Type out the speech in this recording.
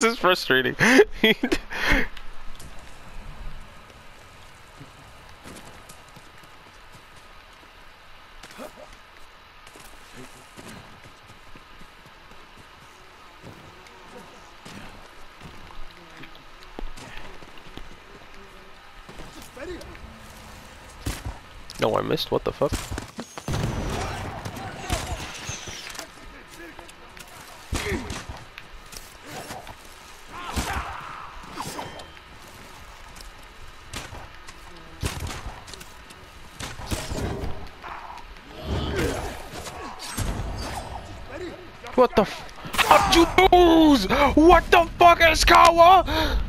is frustrating. No, I missed. What the fuck? What the f- Up you lose! What the fuck is Kawa?